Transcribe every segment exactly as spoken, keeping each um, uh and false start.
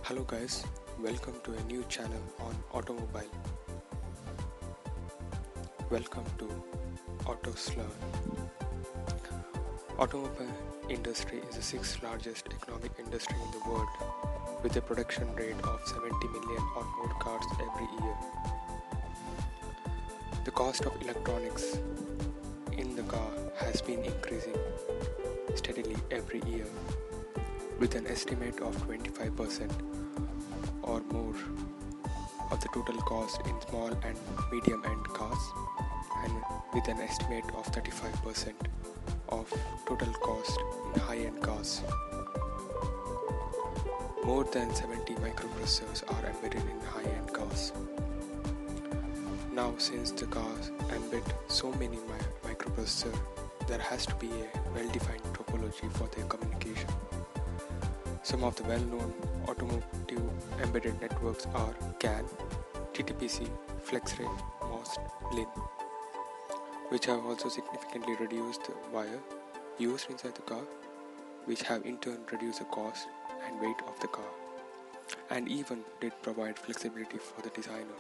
Hello guys, welcome to a new channel on Automobile. Welcome to AutoSlearn. Automobile industry is the sixth largest economic industry in the world with a production rate of seventy million or more cars every year. The cost of electronics in the car has been increasing steadily every year with an estimate of twenty-five percent or more of the total cost in small and medium end cars, and with an estimate of thirty-five percent of total cost in high end cars. More than seventy microprocessors are embedded in high end cars. Now, since the cars embed so many mi- microprocessors, there has to be a well-defined topology for their communication. Some of the well-known automotive embedded networks are C A N, T T P C, FlexRay, MOST, LIN, which have also significantly reduced the wire used inside the car, which have in turn reduced the cost and weight of the car, and even did provide flexibility for the designer.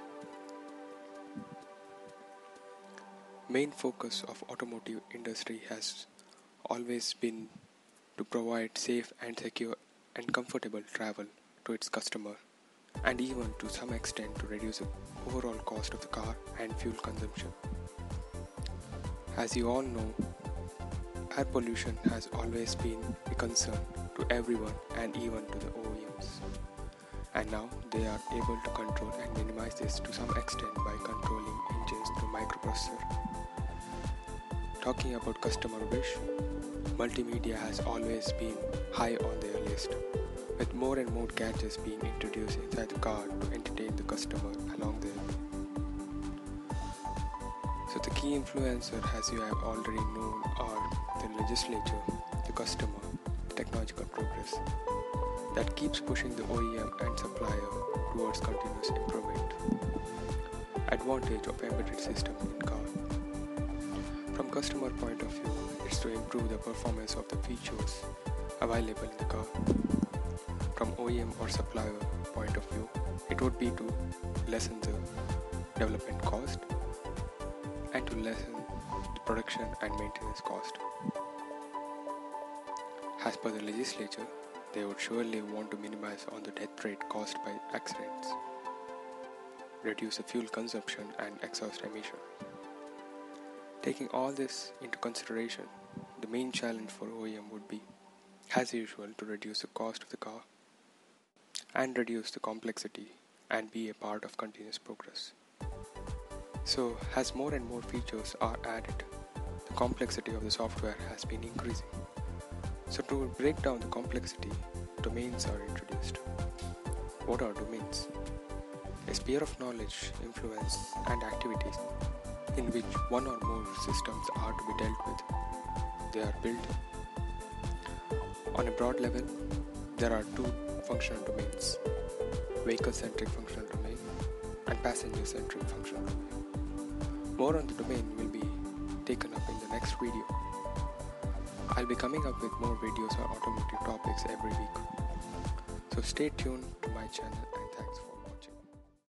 Main focus of automotive industry has always been to provide safe and secure and comfortable travel to its customer, and even to some extent to reduce the overall cost of the car and fuel consumption. As you all know, air pollution has always been a concern to everyone and even to the O E Ms. And now they are able to control and minimize this to some extent by controlling engines through microprocessor. Talking about customer wish, multimedia has always been high on their list, with more and more gadgets being introduced inside the car to entertain the customer along their way. So the key influencer, as you have already known, are the legislature, the customer, the technological progress that keeps pushing the O E M and supplier towards continuous improvement. Advantage of embedded systems in car. From customer point of view, it's to improve the performance of the features available in the car. From O E M or supplier point of view, it would be to lessen the development cost and to lessen the production and maintenance cost. As per the legislature, they would surely want to minimize on the death rate caused by accidents, reduce the fuel consumption and exhaust emission. Taking all this into consideration, the main challenge for O E M would be, as usual, to reduce the cost of the car and reduce the complexity and be a part of continuous progress. So, as more and more features are added, the complexity of the software has been increasing. So, to break down the complexity, domains are introduced. What are domains? A sphere of knowledge, influence, and activities in which one or more systems are to be dealt with. They are built. On a broad level, there are two functional domains: vehicle-centric functional domain and passenger-centric functional domain. More on the domain will be taken up in the next video. I'll be coming up with more videos on automotive topics every week. So stay tuned to my channel.